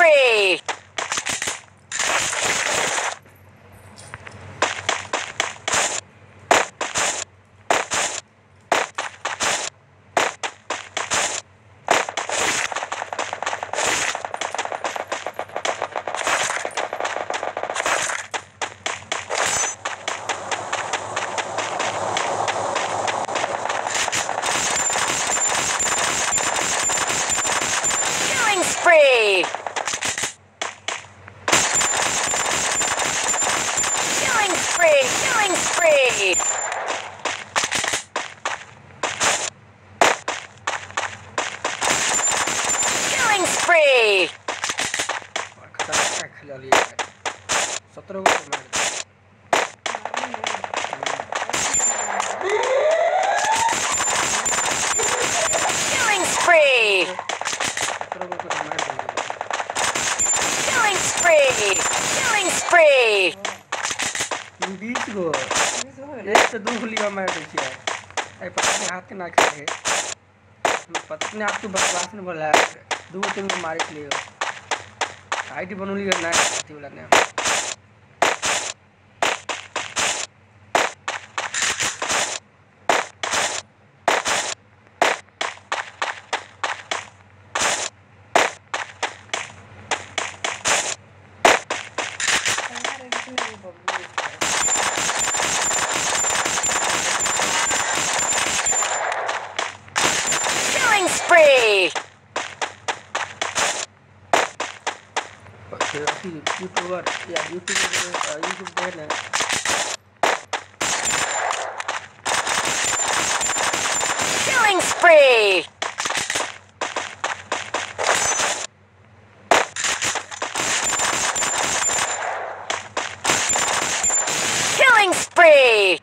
spree! Spree! Killing spree! Killing spree! Killing spree! खतरनाक खिला लिया है 17 को मार दिया Killing spree! 17 को मार दिया Killing spree! Killing spree! 20 को एक से 2 गोलियां मार दी है आई पत्नी हाथ के ना खेले पत्नी आप तो बकवास ने बोला 2-3 को मार के लिए आईडी बनो लिया ना आती वाला ने Killing spree! यूट्यूबर या यूट्यूब देना Killing spree! Killing spree!